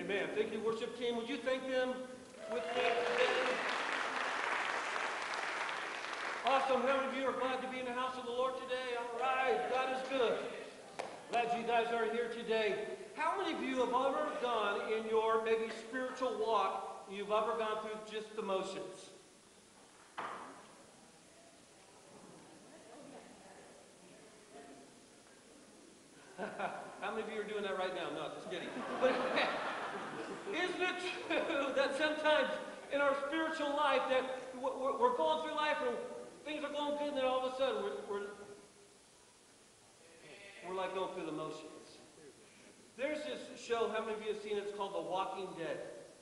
Amen. Thank you, worship team. Would you thank them with me today? Awesome. How many of you are glad to be in the house of the Lord today? All right. God is good. Glad you guys are here today. How many of you have ever gone in your maybe spiritual walk, you've ever gone through just the motions? How many of you are doing that right now? No, just kidding. But isn't it true that sometimes in our spiritual life that we're going through life and things are going good, and then all of a sudden we're like going through the motions. There's this show, how many of you have seen it? It's called The Walking Dead.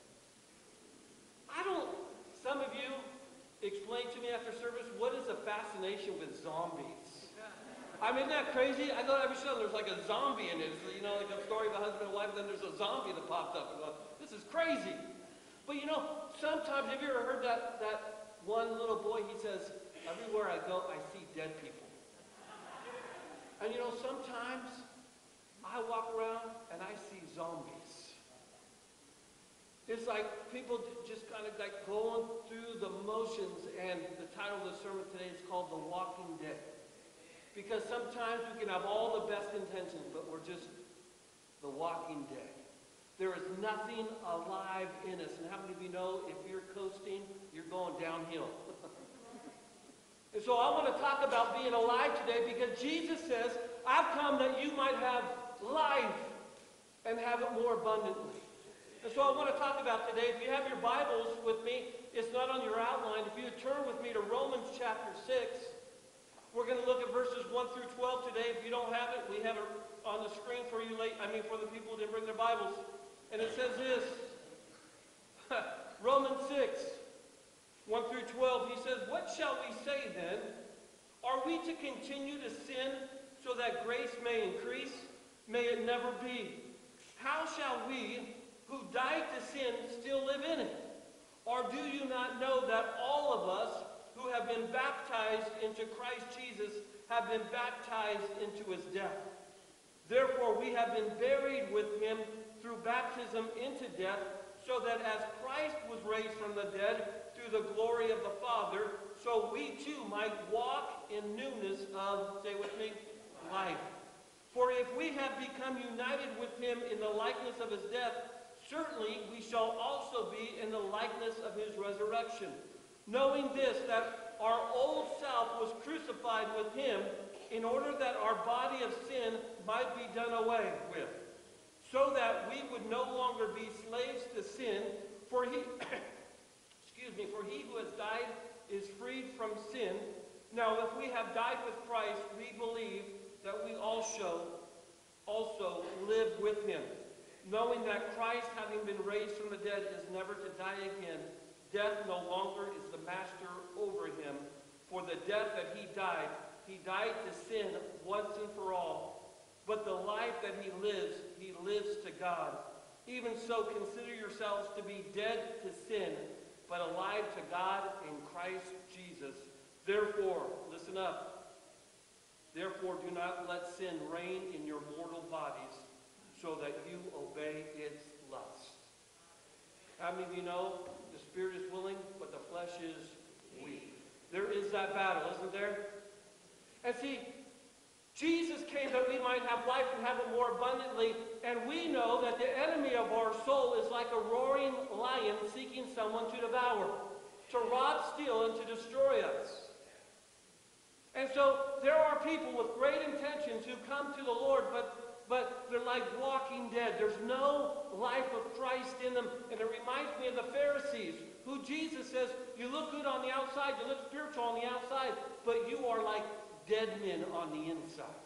Some of you explain to me after service, what is the fascination with zombies? I mean, isn't that crazy? I go to every show, there's like a zombie in it. It's, you know, like a story of a husband and wife, and then there's a zombie that popped up. And go, this is crazy. But you know, sometimes, have you ever heard that one little boy, he says, everywhere I go, I see dead people. And you know, sometimes I walk around and I see zombies. It's like people just kind of like going through the motions, and the title of the sermon today is called The Walking Dead. Because sometimes we can have all the best intentions, but we're just the walking dead. There is nothing alive in us. And how many of you know if you're coasting, you're going downhill? And so I want to talk about being alive today, because Jesus says, I've come that you might have life and have it more abundantly. And so I want to talk about today, if you have your Bibles with me, it's not on your outline. If you would turn with me to Romans chapter 6. We're going to look at verses 1 through 12 today. If you don't have it, we have it on the screen for you for the people who didn't bring their Bibles. And it says this, Romans 6, 1 through 12, he says, what shall we say then? Are we to continue to sin so that grace may increase? May it never be. How shall we, who died to sin, still live in it? Or do you not know that all of us who have been baptized into Christ Jesus have been baptized into his death? Therefore we have been buried with him through baptism into death, so that as Christ was raised from the dead through the glory of the Father, so we too might walk in newness of, say with me, life. For if we have become united with him in the likeness of his death, certainly we shall also be in the likeness of his resurrection. Knowing this, that our old self was crucified with him, in order that our body of sin might be done away with, so that we would no longer be slaves to sin, for he, for he who has died is freed from sin. Now, if we have died with Christ, we believe that we also live with him, knowing that Christ, having been raised from the dead, is never to die again. Death no longer is the master over him. For the death that he died to sin once and for all. But the life that he lives to God. Even so, consider yourselves to be dead to sin, but alive to God in Christ Jesus. Therefore, listen up. Therefore, do not let sin reign in your mortal bodies, so that you obey its lusts. How many of you know the spirit is willing, but the flesh is weak? There is that battle, isn't there? And see, Jesus came that we might have life and have it more abundantly, and we know that the enemy of our soul is like a roaring lion seeking someone to devour, to rob, steal, and to destroy us. And so there are people with great intentions who come to the Lord, but they're like walking dead. There's no life of Christ in them. And it reminds me of the Pharisees, who Jesus says, you look good on the outside, you look spiritual on the outside, but you are like dead men on the inside.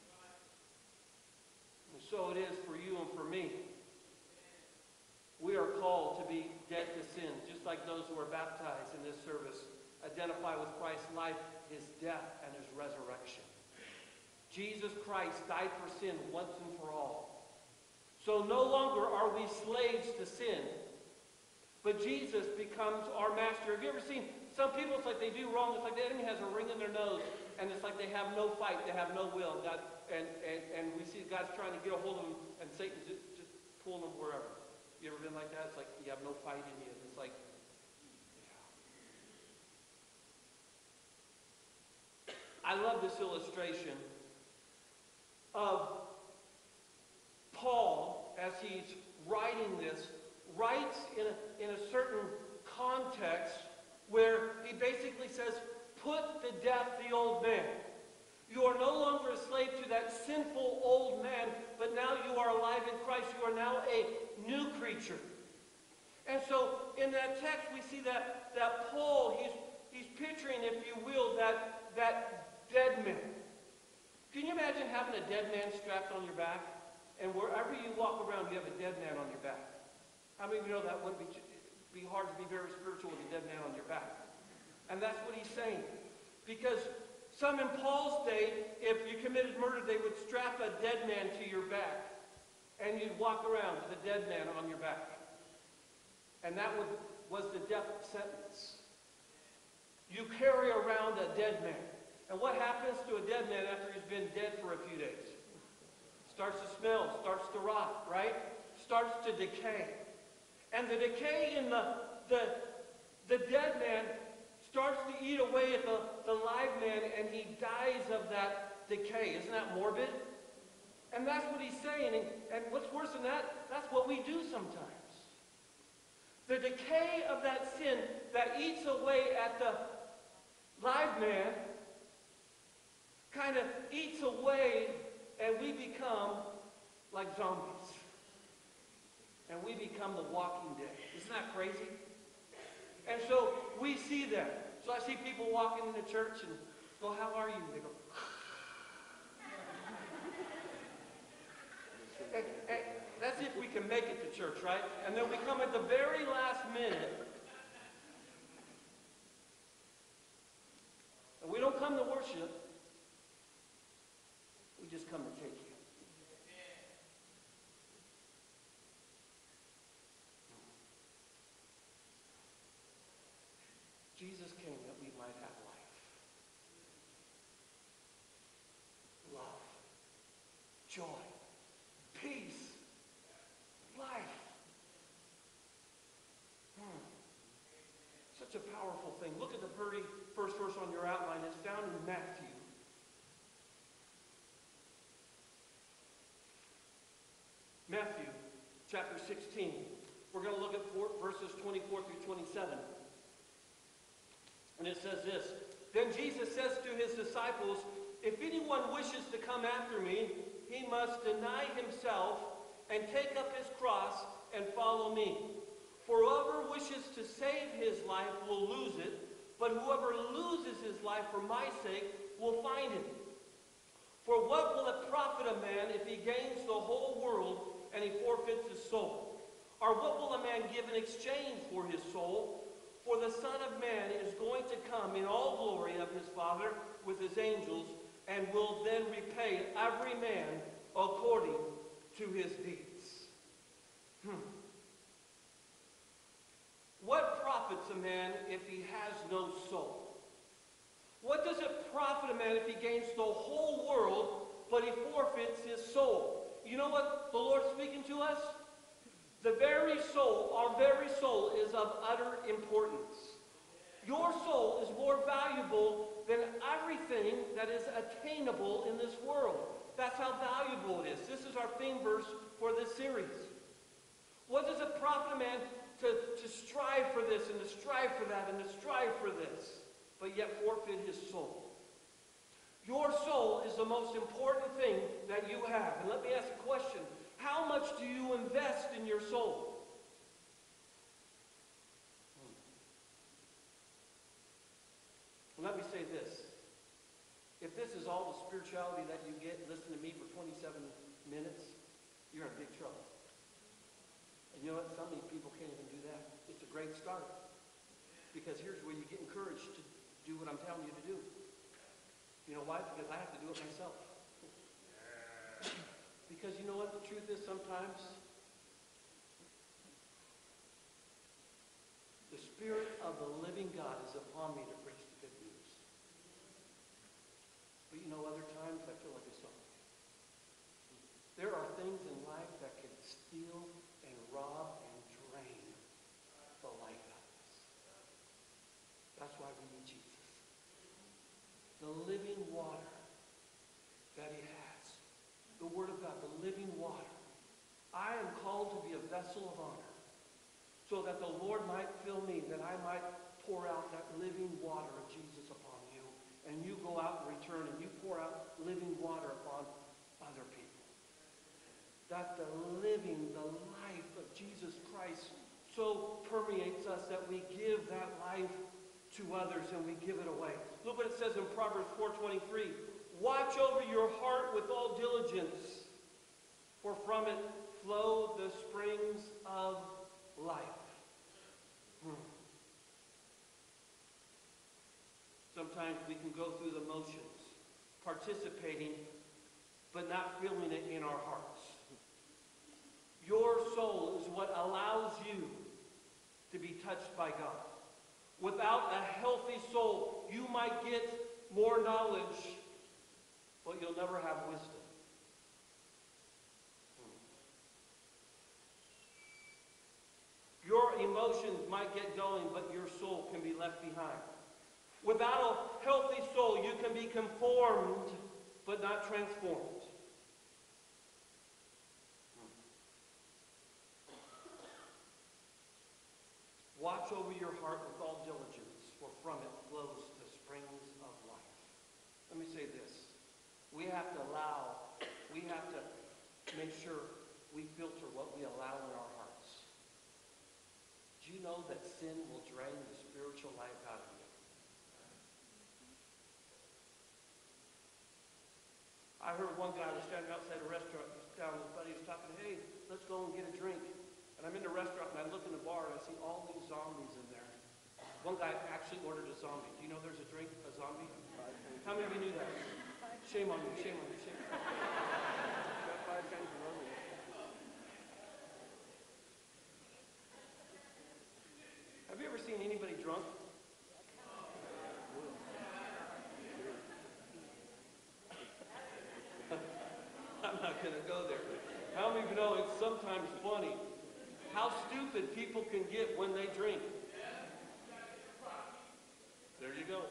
And so it is for you and for me. We are called to be dead to sin, just like those who are baptized in this service identify with Christ's life, his death, and his resurrection. Jesus Christ died for sin once and for all. So no longer are we slaves to sin, but Jesus becomes our master. Have you ever seen some people, it's like they do wrong, it's like the enemy has a ring in their nose, and it's like they have no fight, they have no will. And we see God's trying to get a hold of them, and Satan's just pulling them wherever. You ever been like that? It's like you have no fight in you. It's like, yeah. I love this illustration of Paul, as he's writing this, writes in a certain context where he basically says, put to death the old man. You are no longer a slave to that sinful old man, but now you are alive in Christ. You are now a new creature. And so in that text we see that Paul, he's picturing, if you will, that dead man. Can you imagine having a dead man strapped on your back? And wherever you walk around, you have a dead man on your back. How many of you know that would be hard to be very spiritual with a dead man on your back? And that's what he's saying. Because some in Paul's day, if you committed murder, they would strap a dead man to your back. And you'd walk around with a dead man on your back. And that was the death sentence. You carry around a dead man. And what happens to a dead man after he's been dead for a few days? Starts to smell, starts to rot, right? Starts to decay. And the decay in the dead man starts to eat away at the live man, and he dies of that decay. Isn't that morbid? And that's what he's saying. And what's worse than that, that's what we do sometimes. The decay of that sin that eats away at the live man kind of eats away, and we become like zombies. And we become the walking dead. Isn't that crazy? And so we see that. So I see people walking into church and go, how are you? They go, and that's if we can make it to church, right? And then we come at the very last minute. And we don't come to worship. We just come to take you. Jesus came that we might have life. Love. Joy. Peace. Life. Such a powerful thing. Look at the very first verse on your outline. It's found in Matthew. Matthew chapter 16. We're going to look at verses 24 through 27. And it says this, Then Jesus says to his disciples, If anyone wishes to come after me, he must deny himself and take up his cross and follow me. For whoever wishes to save his life will lose it, but whoever loses his life for my sake will find it. For what will it profit a man if he gains the whole world and he forfeits his soul? Or what will a man give in exchange for his soul? For the Son of Man is going to come in all glory of his Father with his angels, and will then repay every man according to his deeds. What profits a man if he has no soul? What does it profit a man if he gains the whole world, but he forfeits his soul? You know what the Lord's speaking to us? The very soul, our very soul, is of utter importance. Your soul is more valuable than everything that is attainable in this world. That's how valuable it is. This is our theme verse for this series. What does it profit a man to strive for this and to strive for that and to strive for this, but yet forfeit his soul? Your soul is the most important thing that you have. And let me ask a question. How much do you invest in your soul? Let me say this. If this is all the spirituality that you get, listen to me for 27 minutes, you're in big trouble. And you know what? Some of these people can't even do that. It's a great start. Because here's where you get encouraged to do what I'm telling you to do. You know why? Because I have to do it myself. Because you know what the truth is sometimes? The Spirit of the living God is upon me to preach the good news. But you know, other times I feel like a zombie. There are things in life that can steal and rob and the living water that he has. The Word of God, the living water. I am called to be a vessel of honor so that the Lord might fill me, that I might pour out that living water of Jesus upon you. And you go out in return and you pour out living water upon other people. That the living, the life of Jesus Christ so permeates us that we give that life to others and we give it away. Look what it says in Proverbs 4:23. Watch over your heart with all diligence, for from it flow the springs of life. Sometimes we can go through the motions, participating, but not feeling it in our hearts. Your soul is what allows you to be touched by God. Without a healthy soul, you might get more knowledge, but you'll never have wisdom. Your emotions might get going, but your soul can be left behind. Without a healthy soul, you can be conformed, but not transformed. Watch over your heart with all diligence, for from it flows the springs of life. Let me say this. We have to make sure we filter what we allow in our hearts. Do you know that sin will drain the spiritual life out of you? I heard one guy was standing outside a restaurant down, his buddy was talking, hey, let's go and get a drink. And I'm in the restaurant and I look in the bar and I see all these zombies in there. One guy actually ordered a zombie. Do you know there's a drink, a zombie? How many of you knew that? Shame on you, shame on you, shame on you. Got 5 kinds of zombie. Have you ever seen anybody drunk? I'm not going to go there. How many of you know it's sometimes funny how stupid people can get when they drink? There you go.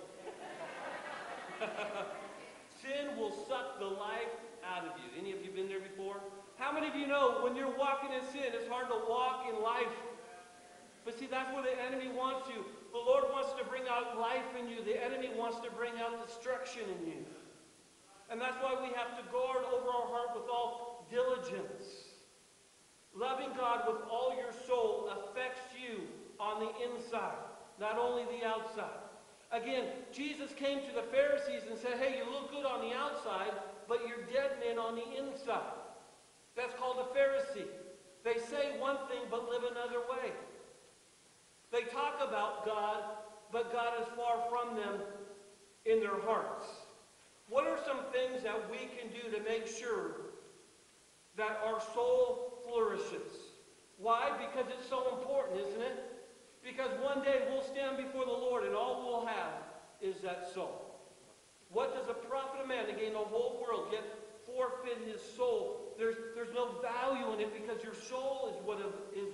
Sin will suck the life out of you. Any of you been there before? How many of you know when you're walking in sin, it's hard to walk in life? But see, that's where the enemy wants you. The Lord wants to bring out life in you. The enemy wants to bring out destruction in you. And that's why we have to guard over our heart with all diligence. Loving God with all your soul affects you on the inside, not only the outside. Again, Jesus came to the Pharisees and said, hey, you look good on the outside, but you're dead men on the inside. That's called a Pharisee. They say one thing but live another way. They talk about God, but God is far from them in their hearts. What are some things that we can do to make sure that our soul flourishes? Why? Because it's so important, isn't it? Because one day we'll stand before the Lord and all we'll have is that soul. What does it profit a man to gain the whole world, yet forfeit his soul? There's no value in it because your soul is what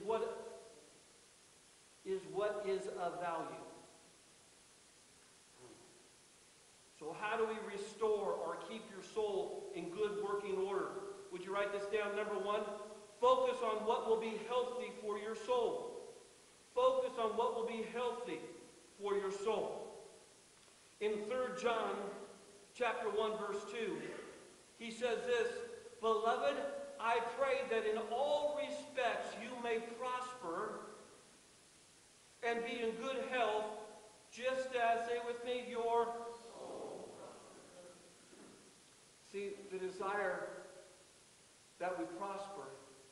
is of value. So how do we restore or keep your soul in good working order? Would you write this down? Number 1, focus on what will be healthy for your soul. Focus on what will be healthy for your soul. In 3 John chapter 1, verse 2, he says this, Beloved, I pray that in all respects you may prosper and be in good health, just as, say with me, your soul. See, the desire that we prosper,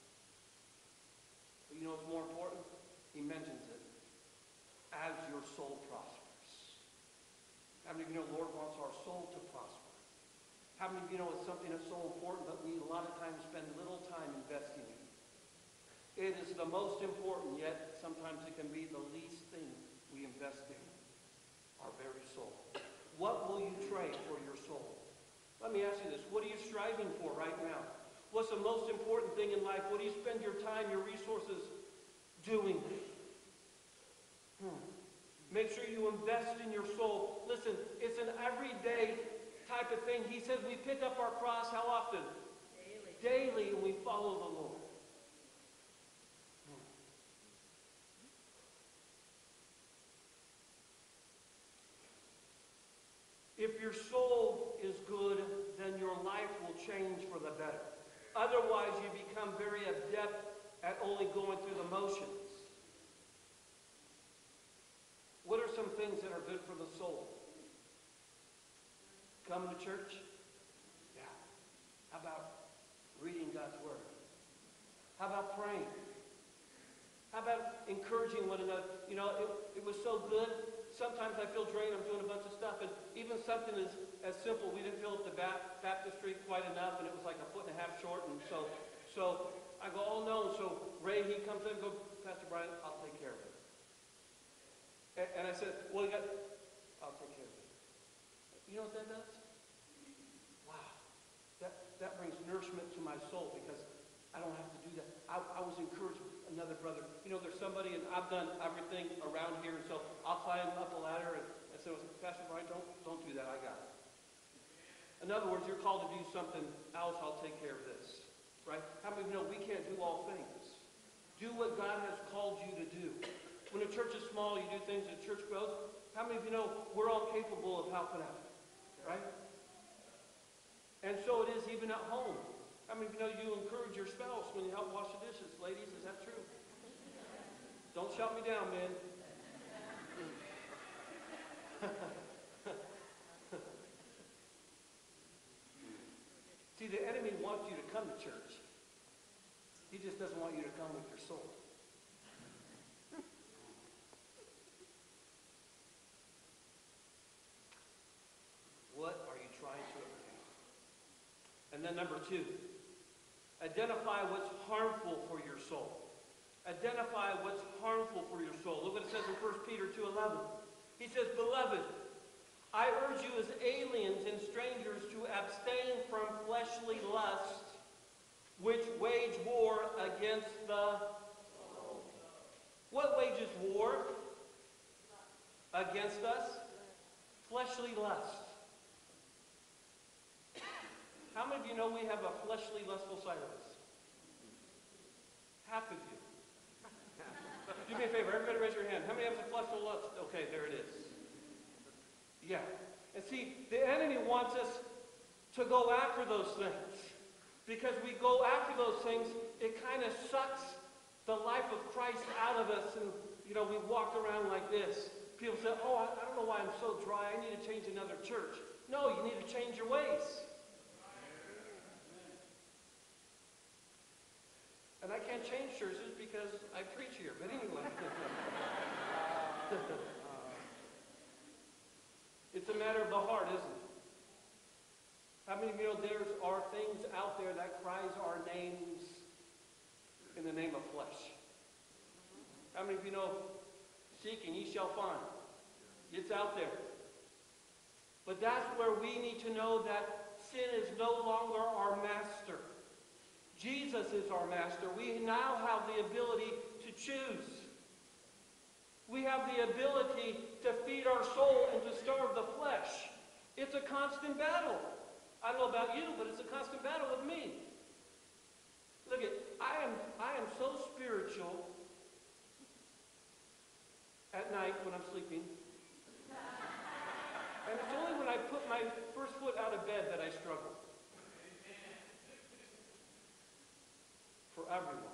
but you know what's more important? He mentions it. As your soul prospers. How many of you know the Lord wants our soul to prosper? How many of you know it's something that's so important that we a lot of times spend little time investing in? It is the most important, yet sometimes it can be the least thing we invest in. Our very soul. What will you trade for your soul? Let me ask you this. What are you striving for right now? What's the most important thing in life? What do you spend your time, your resources doing? Make sure you invest in your soul. Listen, it's an everyday type of thing. He says we pick up our cross how often? Daily, and we follow the Lord. If your soul is good, then your life will change for the better. Otherwise, you become very adept at only going through the motions. What are some things that are good for the soul? Coming to church? Yeah. How about reading God's Word? How about praying? How about encouraging one another? You know, it was so good. Sometimes I feel drained. I'm doing a bunch of stuff. And even something as simple, we didn't fill up the baptistry quite enough, and it was like a foot and a half short. And so I go, oh no. So Ray, he comes in and goes, Pastor Brian, I'll take care of it. And I said, well, I'll take care of it. You know what that does? Wow. That brings nourishment to my soul because I don't have to do that. I was encouraged with another brother. You know, there's somebody, and I've done everything around here, and so I'll climb up a ladder, and I said, Pastor Brian, don't do that. I got it. In other words, you're called to do something else. I'll take care of this. Right? How many of you know we can't do all things? Do what God has called you to do. When a church is small, you do things, the church grows. How many of you know we're all capable of helping out? Right? And so it is even at home. How many of you know you encourage your spouse when you help wash the dishes? Ladies, is that true? Don't shout me down, man. See, the enemy wants you to come to church. He just doesn't want you to come with your soul. What are you trying to obtain? And then number 2, identify what's harmful for your soul. Identify what's harmful for your soul. Look what it says in 1 Peter 2:11. He says, Beloved, I urge you as aliens and strangers to abstain from fleshly lusts, which wage war against the soul. What wages war against us? Fleshly lust. How many of you know we have a fleshly, lustful side of us? Half of you. Do me a favor, everybody raise your hand. How many have a fleshly lust? Okay, there it is. Yeah. And see, the enemy wants us to go after those things. Because we go after those things, it kind of sucks the life of Christ out of us. And, you know, we walk around like this. People say, oh, I don't know why I'm so dry. I need to change another church. No, you need to change your ways. And I can't change churches because I preach here. But anyway. It's a matter of the heart, isn't it? How many of you know there are things out there that cries our names in the name of flesh? How many of you know, seek and ye shall find? It's out there. But that's where we need to know that sin is no longer our master. Jesus is our master. We now have the ability to choose. We have the ability to feed our soul and to starve the flesh. It's a constant battle. I don't know about you, but it's a constant battle with me. Look at, I am so spiritual at night when I'm sleeping. And it's only when I put my first foot out of bed that I struggle. For everyone.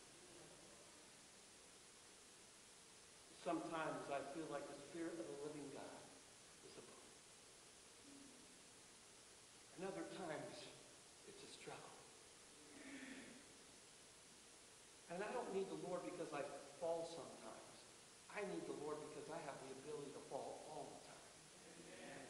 Sometimes I feel like the Spirit of the living God is upon me. And other times, it's a struggle. And I don't need the Lord because I fall sometimes. I need the Lord because I have the ability to fall all the time. Amen.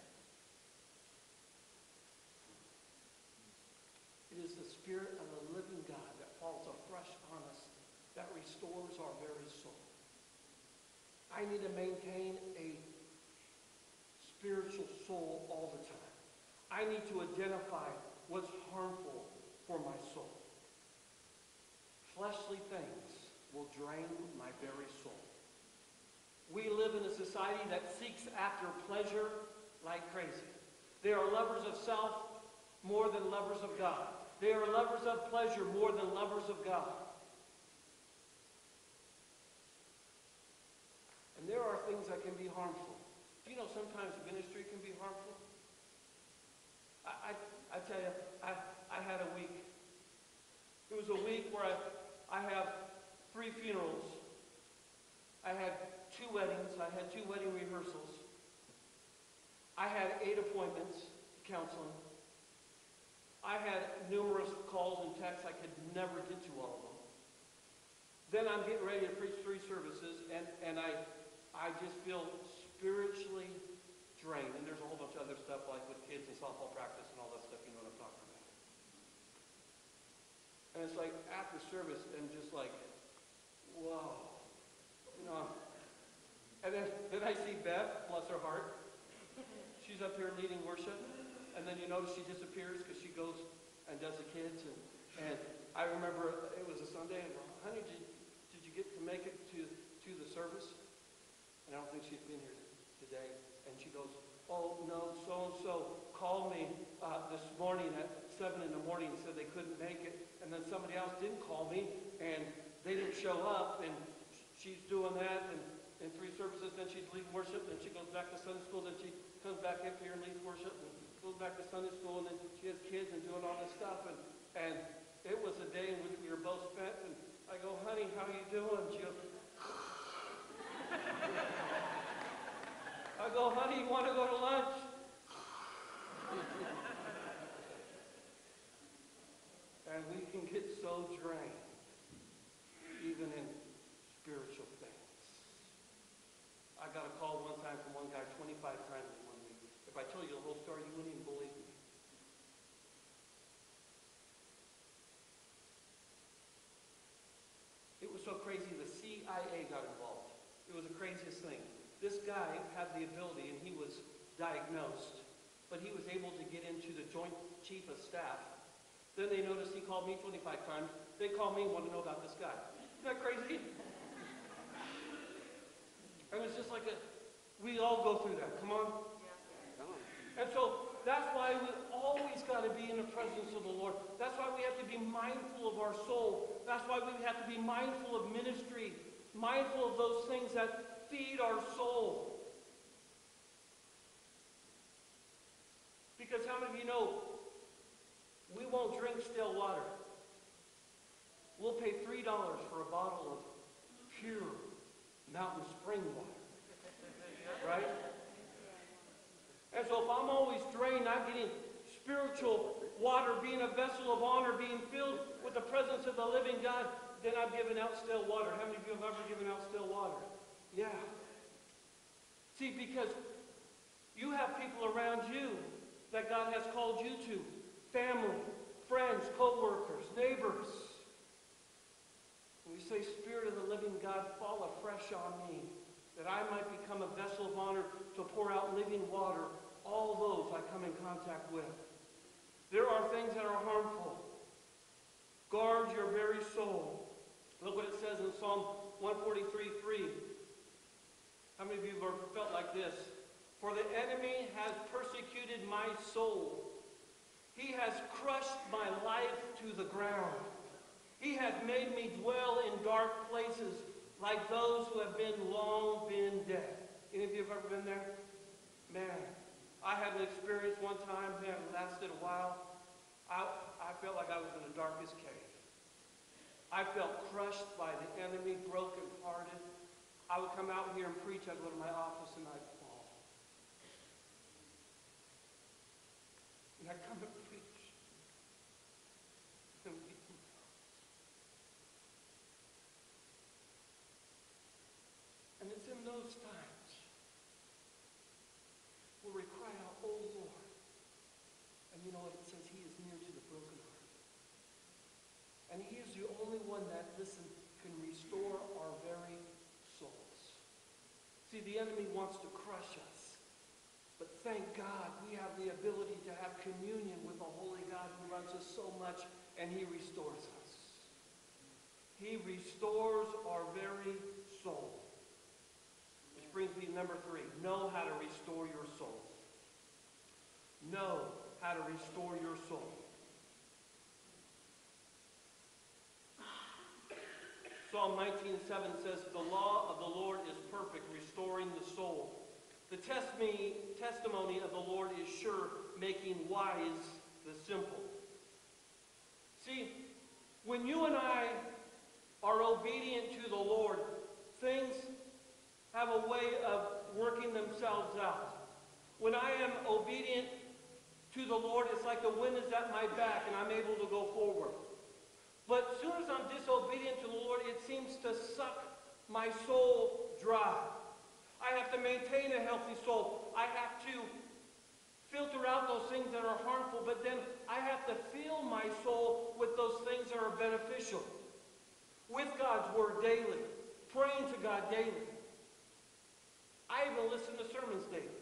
It is the Spirit of the living God that falls afresh on us, that restores our very soul. I need to maintain a spiritual soul all the time. I need to identify what's harmful for my soul. Fleshly things will drain my very soul. We live in a society that seeks after pleasure like crazy. They are lovers of self more than lovers of God. They are lovers of pleasure more than lovers of God. And there are things that can be harmful. Do you know sometimes ministry can be harmful? I tell you, I had a week. It was a week where I have 3 funerals. I had 2 weddings. I had 2 wedding rehearsals. I had 8 appointments, counseling. I had numerous calls and texts. I could never get to all of them. Then I'm getting ready to preach 3 services, and I just feel spiritually drained. And there's a whole bunch of other stuff like with kids and softball practice and all that stuff, you know what I'm talking about. And it's like after service and just like, whoa. You know, and then I see Beth, bless her heart. She's up here leading worship. And then you notice she disappears because she goes and does the kids. And I remember it was a Sunday, and honey, did you get to make it to the service? And I don't think she's been here today. And she goes, oh, no, so-and-so called me this morning at 7 in the morning and said they couldn't make it. And then somebody else didn't call me, and they didn't show up. And she's doing that, and in 3 services, then she's leading worship, then she goes back to Sunday school, then she comes back up here and leads worship, and goes back to Sunday school, and then she has kids and doing all this stuff. And it was a day in which we were both spent, and I go, honey, how are you doing? She goes, I go, honey, you want to go to lunch? And we can get so drained, even in spiritual things. I got a call one time from one guy 25 times in 1 week. If I told you the whole story, you wouldn't even believe me. It was so crazy, the CIA got involved. It was the craziest thing. This guy had the ability, and he was diagnosed, but he was able to get into the Joint Chief of Staff. Then they noticed he called me 25 times. They called me and want to know about this guy. Isn't that crazy? And it's just like we all go through that. Come on. And so that's why we always got to be in the presence of the Lord. That's why we have to be mindful of our soul. That's why we have to be mindful of ministry, mindful of those things that feed our soul. Because how many of you know we won't drink still water? We'll pay $3 for a bottle of pure mountain spring water. Right? And so if I'm always drained, not getting spiritual water, being a vessel of honor, being filled with the presence of the living God, then I'm giving out still water. How many of you have ever given out still water? Yeah. See, because you have people around you that God has called you to. Family, friends, co-workers, neighbors. And we say, Spirit of the living God, fall afresh on me, that I might become a vessel of honor to pour out living water, all those I come in contact with. There are things that are harmful. Guard your very soul. Look what it says in Psalm 143:3. How many of you have ever felt like this? For the enemy has persecuted my soul. He has crushed my life to the ground. He has made me dwell in dark places like those who have long been dead. Any of you have ever been there? Man, I had an experience one time, man, it lasted a while. I felt like I was in the darkest cave. I felt crushed by the enemy, brokenhearted. I would come out here and preach. I'd go to my office and I'd fall. And I'd come and preach. And weep. And it's in those times where we cry out, oh Lord. And you know what it says? He is near to the brokenhearted. And he is the only one that, listen, can restore our very souls. See, the enemy wants to crush us. But thank God we have the ability to have communion with the Holy God who loves us so much, and he restores us. He restores our very soul. number 3, know how to restore your soul. Know how to restore your soul. Psalm 19:7 says, the law of the Lord is perfect, restoring the soul. The testimony of the Lord is sure, making wise the simple. See, when you and I are obedient to the Lord, things have a way of working themselves out. When I am obedient to the Lord, it's like the wind is at my back and I'm able to go forward. But as soon as I'm disobedient to the Lord, it seems to suck my soul dry. I have to maintain a healthy soul. I have to filter out those things that are harmful, but then I have to fill my soul with those things that are beneficial. With God's word daily. Praying to God daily. I even listen to sermons daily.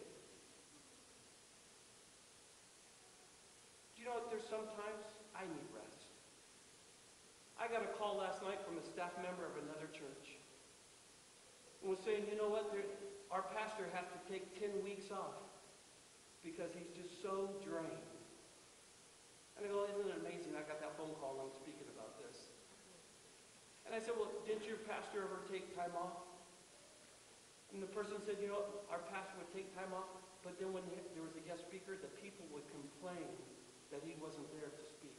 Do you know what? There's sometimes I need rest. I got a call last night from a staff member of another church. And was saying, you know what? Our pastor has to take 10 weeks off because he's just so drained. And I go, isn't it amazing? I got that phone call and I'm speaking about this. And I said, well, didn't your pastor ever take time off? And the person said, you know, our pastor would take time off, but then when there was a guest speaker, the people would complain that he wasn't there to speak.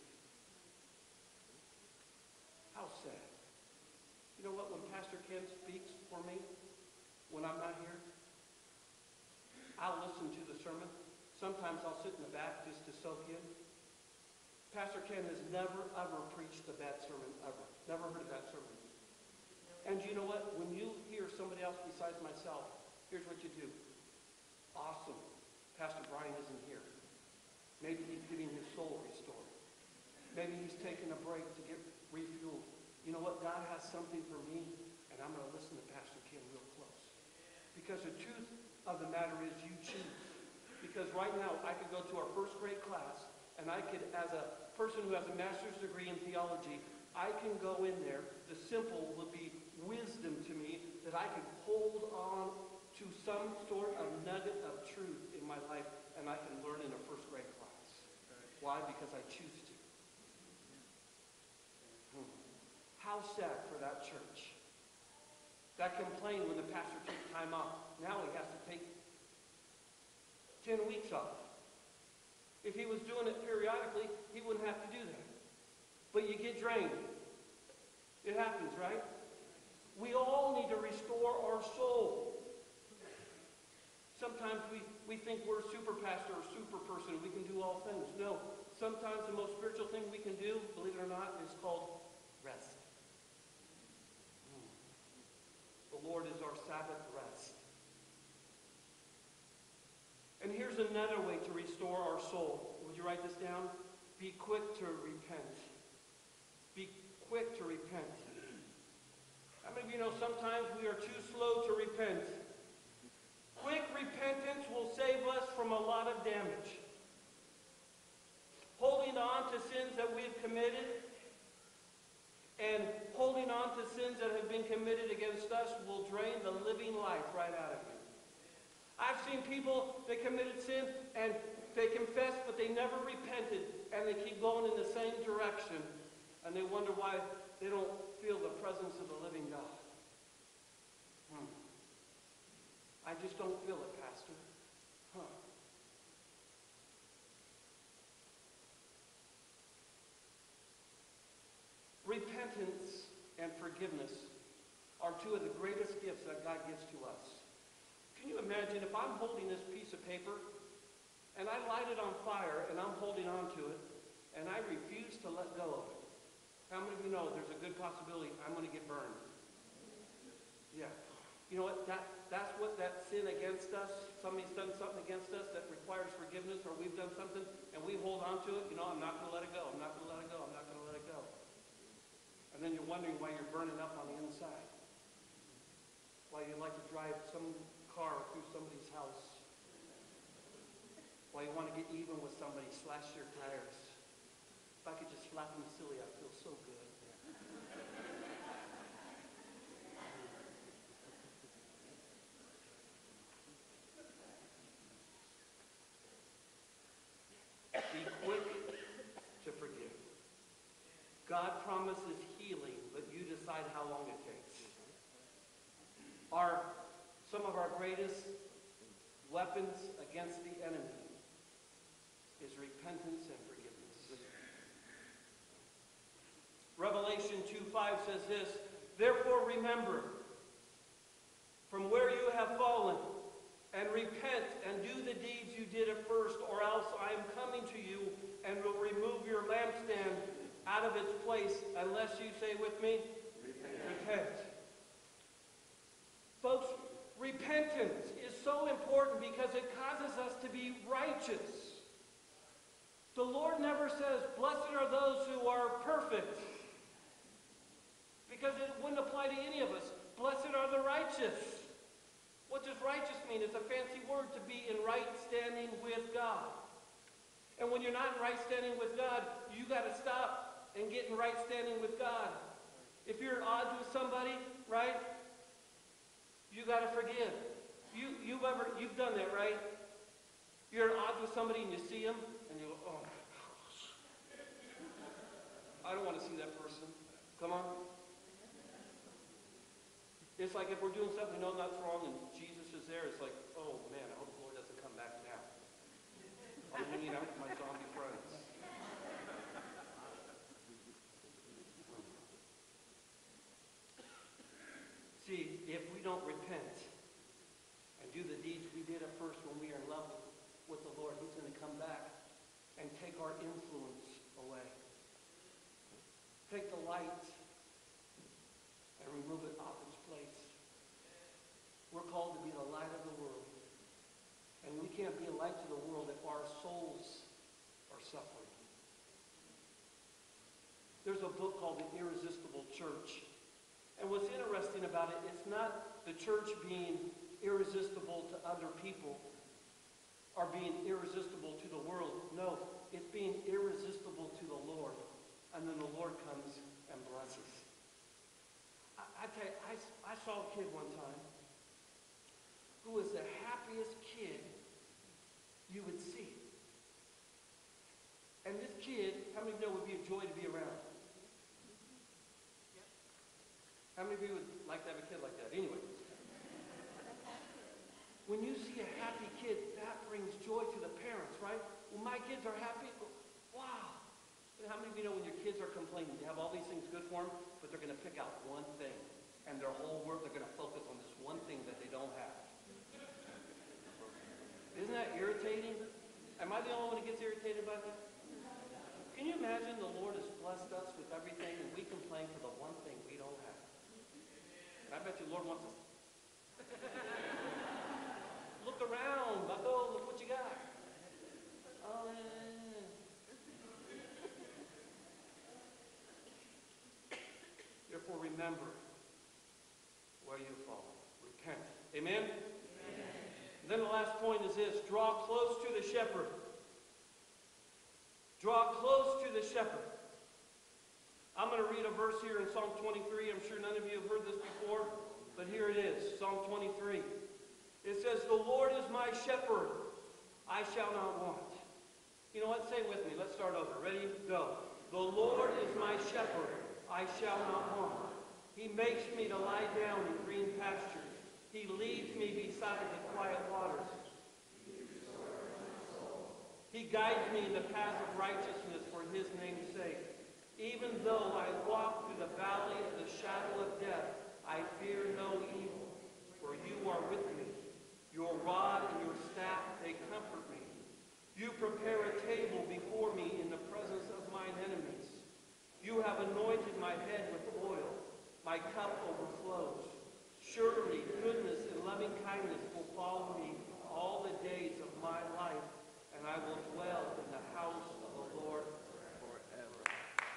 How sad. You know what? When Pastor Ken speaks for me, when I'm not here, I'll listen to the sermon. Sometimes I'll sit in the back just to soak in. Pastor Ken has never, ever preached a bad sermon, ever. Never heard a bad sermon. And you know what? When you hear somebody else besides myself, here's what you do. Awesome. Pastor Brian isn't here. Maybe he's getting his soul restored. Maybe he's taking a break to get refueled. You know what? God has something for me, and I'm going to listen to Pastor Ken real close. Because the truth of the matter is you choose. Because right now, I could go to our first grade class, and I could, as a person who has a master's degree in theology, I can go in there. The simple will be wisdom to me that I can hold on to some sort of nugget of truth in my life, and I can learn in a first grade class. Why? Because I choose to. How sad for that church that complained when the pastor took time off. Now he has to take 10 weeks off. If he was doing it periodically, he wouldn't have to do that. But you get drained. It happens, right? We all need to restore our soul. Sometimes we think we're a super pastor or super person. We can do all things. No. Sometimes the most spiritual thing we can do, believe it or not, is called rest. The Lord is our Sabbath rest. And here's another way to restore our soul. Would you write this down? Be quick to repent. Be quick to repent. How many of you know sometimes we are too slow to repent? Quick repentance will save us from a lot of damage. Holding on to sins that we've committed and holding on to sins that have been committed against us will drain the living life right out of you. I've seen people, they committed sin and they confessed, but they never repented, and they keep going in the same direction, and they wonder why they don't feel the presence of the living God. I just don't feel it, Pastor. Repentance and forgiveness are two of the greatest gifts that God gives to us. Can you imagine if I'm holding this piece of paper and I light it on fire and I'm holding on to it and I refuse to let go of it? How many of you know there's a good possibility I'm going to get burned? Yeah. You know what? That's what that sin against us, somebody's done something against us that requires forgiveness, or we've done something and we hold on to it. You know, I'm not going to let it go. I'm not going to let it go. I'm not going to let it go. And then you're wondering why you're burning up on the inside. Why you like to drive some car through somebody's house. Why you want to get even with somebody, slash your tires. If I could just slap them silly, I'd feel so good. promises healing, but you decide how long it takes. Some of our greatest weapons against the enemy is repentance and forgiveness. Revelation 2:5 says this, "Therefore remember from where you have fallen, and repent and do the deeds you did at first, or else I am coming to you and will remove your lampstand out of its place, unless you," say with me, repent. Folks, repentance is so important because it causes us to be righteous. The Lord never says, "Blessed are those who are perfect," because it wouldn't apply to any of us. Blessed are the righteous. What does righteous mean? It's a fancy word to be in right standing with God. And when you're not in right standing with God, you got to stop and get in right standing with God. If you're at odds with somebody, right? You got to forgive. You've done that, right? You're at odds with somebody and you see them and you go, "Oh my gosh, I don't want to see that person." Come on. It's like if we're doing something we know that's wrong and Jesus is there, it's like, "Oh man, I hope the Lord doesn't come back now. I'm hanging out with my zombie friends." See, if we don't repent and do the deeds we did at first when we are in love with the Lord, He's going to come back and take our influence away. Take the light and remove it off its place. We're called to be the light of the world. And we can't be a light to the world if our souls are suffering. There's a book called The Irresistible Church. And what's interesting about it, it's not the church being irresistible to other people or being irresistible to the world. No, it's being irresistible to the Lord. And then the Lord comes and blesses. I tell you, I saw a kid one time who was the happiest kid you would see. And this kid, how many of you know would be a joy to be around? How many of you would like to have a kid like that? Anyway. When you see a happy kid, that brings joy to the parents, right? When my kids are happy, wow. And how many of you know when your kids are complaining, they have all these things good for them, but they're going to pick out one thing. And their whole work, they're going to focus on this one thing that they don't have. Isn't that irritating? Am I the only one who gets irritated by that? Can you imagine the Lord has blessed us with everything and we complain for the one thing we don't have? And I bet you the Lord wants us. Look around, Bucko, look what you got. Oh, Therefore, remember where you fall. Repent. Amen? Amen? Then the last point is this. Draw close to the shepherd. Draw close to the shepherd. I'm going to read a verse here in Psalm 23. I'm sure none of you have heard this before, but here it is. Psalm 23. It says, "The Lord is my shepherd. I shall not want." You know what? Say it with me. Let's start over. Ready? Go. "The Lord is my shepherd. I shall not want. He makes me to lie down in green pastures. He leads me beside the quiet waters. He guides me in the path of righteousness for His name's sake. Even though I walk through the valley of the shadow of death, I fear no evil, for you are with me. Your rod and your staff, they comfort me. You prepare a table before me in the presence of mine enemies. You have anointed my head with oil. My cup overflows. Surely goodness and loving kindness will follow me all the days of my life, and I will dwell in the house of the Lord forever."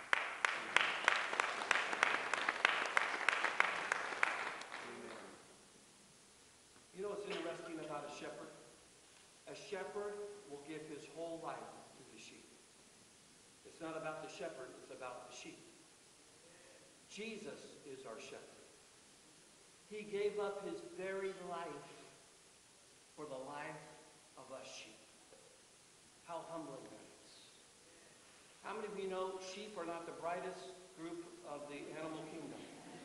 You know what's interesting about a shepherd? A shepherd will give his whole life to the sheep. It's not about the shepherd, it's about the sheep. Jesus is our shepherd. He gave up His very life for the life of us sheep. How humbling that is. How many of you know sheep are not the brightest group of the animal kingdom.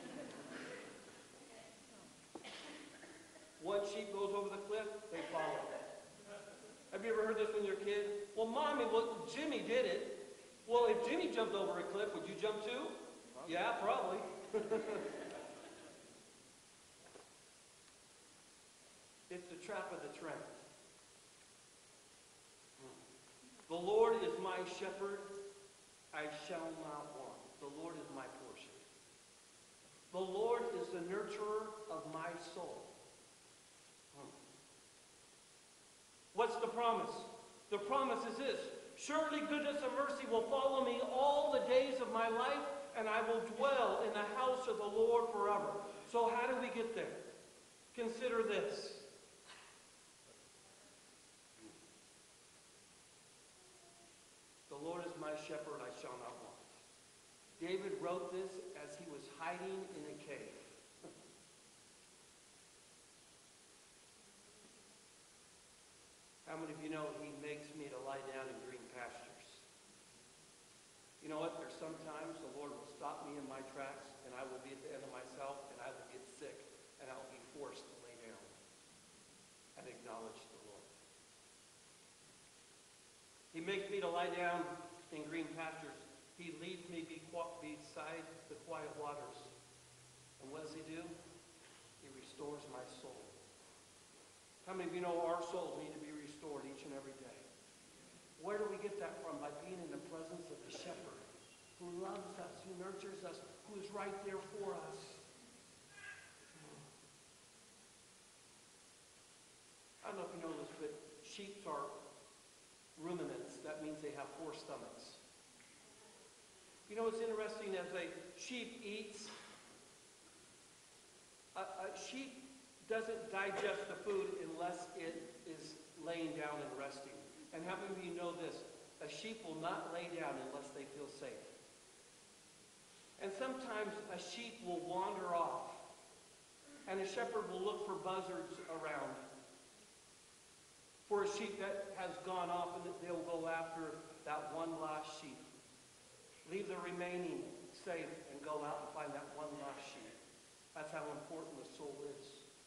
One sheep goes over the cliff, they follow. Have you ever heard this when you're a kid? Well, Mommy, well, Jimmy did it. Well, if Jimmy jumped over a cliff, would you jump too? Yeah, probably. It's the trap of the trapped. The Lord is my shepherd, I shall not want. The Lord is my portion. The Lord is the nurturer of my soul. What's the promise? The promise is this: surely goodness and mercy will follow me all the days of my life, and I will dwell in the house of the Lord forever. So how do we get there? Consider this. The Lord is my shepherd, I shall not want. David wrote this as he was hiding in a cave. How many of you know he makes me to lie down in green pastures? You know what? There's sometimes the Lord will stop me in my tracks, and I will be at the end of myself, and I will get sick, and I will be forced to lay down and acknowledge the Lord. He makes me to lie down in green pastures. He leads me beside the quiet waters. And what does he do? He restores my soul. How many of you know our souls need to be restored each and every day? Where do we get that from? By being in the presence of the shepherd who loves us, who nurtures us, who is right there for us. I don't know if you know this, but sheep are ruminants. That means they have 4 stomachs. You know what's interesting? As a sheep eats, a sheep doesn't digest the food unless it is laying down and resting. And how many of you know this? A sheep will not lay down unless they feel safe. And sometimes a sheep will wander off, and a shepherd will look for buzzards around. For a sheep that has gone off, and they'll go after that one lost sheep. Leave the remaining safe and go out and find that one lost sheep. That's how important the soul is.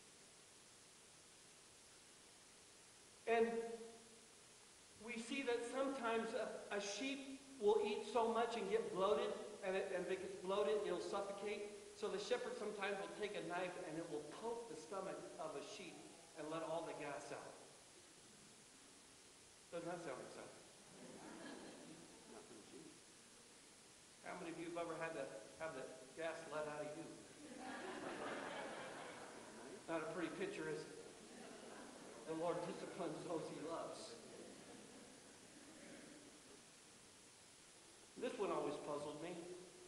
And we see that sometimes a sheep will eat so much and get bloated, and if it gets bloated, it'll suffocate. So the shepherd sometimes will take a knife and it will poke the stomach of a sheep and let all the gas out. Doesn't that sound exciting? How many of you have ever had to have the gas let out of you? Not a pretty picture, is it? The Lord disciplines those he loves. This one always puzzled me.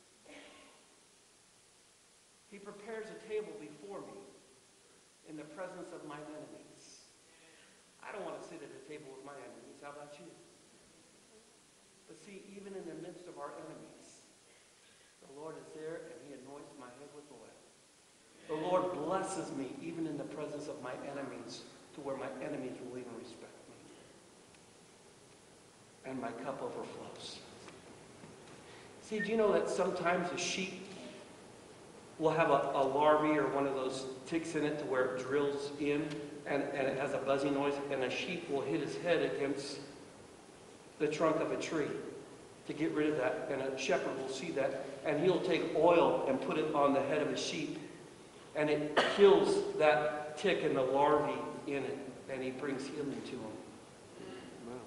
He prepares a table before me in the presence of my enemies. I don't want to sit at a table with my enemies. How about you? But see, even in the midst of our enemies, the Lord is there and he anoints my head with oil. The Lord blesses me even in the presence of my enemies, to where my enemies will even respect me. And my cup overflows. See, do you know that sometimes a sheep will have a larvae or one of those ticks in it to where it drills in and it has a buzzing noise, and a sheep will hit his head against the trunk of a tree to get rid of that, and a shepherd will see that, and he'll take oil and put it on the head of a sheep, and it kills that tick and the larvae in it, and he brings healing to him. Wow.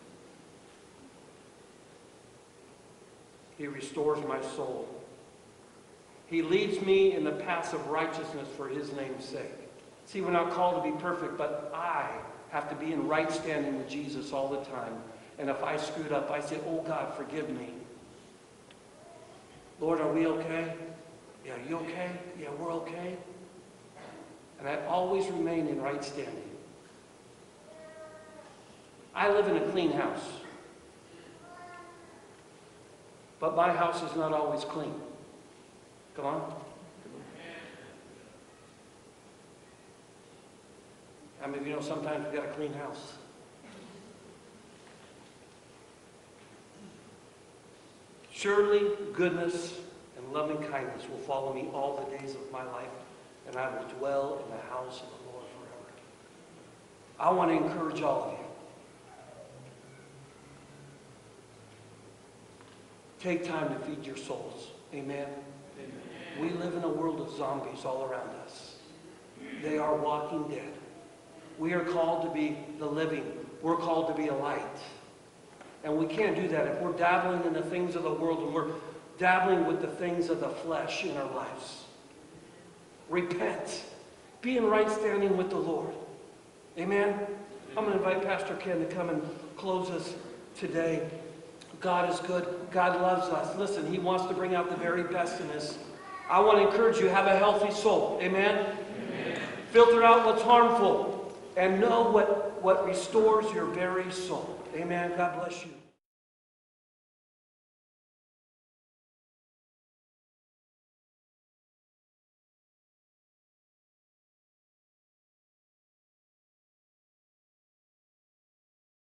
He restores my soul. He leads me in the paths of righteousness for his name's sake. See, we're not called to be perfect, but I have to be in right standing with Jesus all the time. And if I screwed up, I say, oh God, forgive me. Lord, are we okay? Yeah, are you okay? Yeah, we're okay. And I always remain in right standing. I live in a clean house. But my house is not always clean. Come on. How many of you know sometimes we've got a clean house? Surely goodness and and loving kindness will follow me all the days of my life, and I will dwell in the house of the Lord forever. I want to encourage all of you. Take time to feed your souls. Amen? Amen. We live in a world of zombies all around us. They are walking dead. We are called to be the living. We're called to be a light. And we can't do that if we're dabbling in the things of the world and we're dabbling with the things of the flesh in our lives. Repent. Be in right standing with the Lord. Amen? I'm going to invite Pastor Ken to come and close us today. God is good. God loves us. Listen, he wants to bring out the very best in us. I want to encourage you, have a healthy soul. Amen? Amen. Filter out what's harmful and know what restores your very soul. Amen. God bless you.